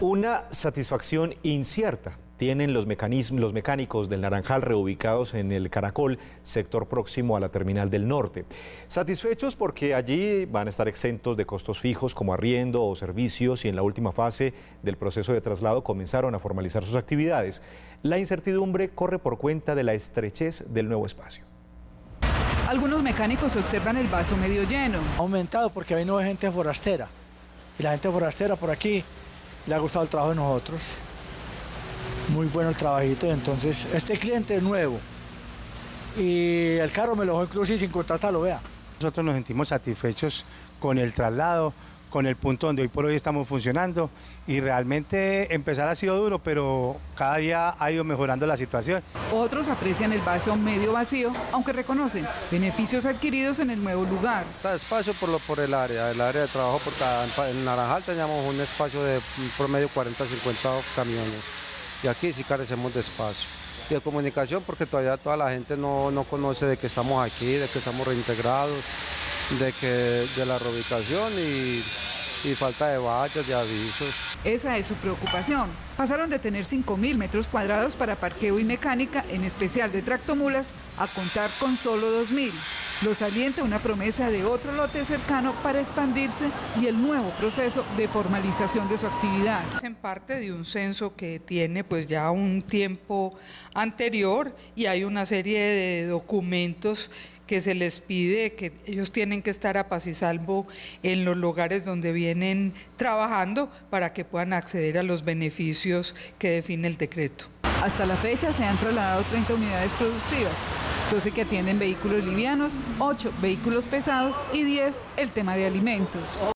Una satisfacción incierta tienen los mecánicos del Naranjal reubicados en el Caracol, sector próximo a la Terminal del Norte. Satisfechos porque allí van a estar exentos de costos fijos como arriendo o servicios y en la última fase del proceso de traslado comenzaron a formalizar sus actividades. La incertidumbre corre por cuenta de la estrechez del nuevo espacio. Algunos mecánicos observan el vaso medio lleno. Ha aumentado porque vino gente forastera y la gente forastera por aquí le ha gustado el trabajo de nosotros. Muy bueno el trabajito, entonces este cliente es nuevo y el carro me lo dejó inclusive sin contratarlo, vea. Nosotros nos sentimos satisfechos con el traslado, con el punto donde hoy por hoy estamos funcionando y realmente empezar ha sido duro, pero cada día ha ido mejorando la situación. Otros aprecian el vaso medio vacío, aunque reconocen beneficios adquiridos en el nuevo lugar. Está espacio por el área de trabajo, porque en Naranjal teníamos un espacio de promedio 40-50 camiones y aquí sí carecemos de espacio. Y de comunicación porque todavía toda la gente no conoce de que estamos aquí, de que estamos reintegrados, de la reubicación y falta de vallas, de avisos. Esa es su preocupación. Pasaron de tener 5.000 metros cuadrados para parqueo y mecánica, en especial de tractomulas, a contar con solo 2.000. Los alienta una promesa de otro lote cercano para expandirse y el nuevo proceso de formalización de su actividad. Hacen parte de un censo que tiene pues ya un tiempo anterior y hay una serie de documentos que se les pide que ellos tienen que estar a paz y salvo en los lugares donde vienen trabajando para que puedan acceder a los beneficios que define el decreto. Hasta la fecha se han trasladado 30 unidades productivas, 12 que atienden vehículos livianos, 8 vehículos pesados y 10 el tema de alimentos.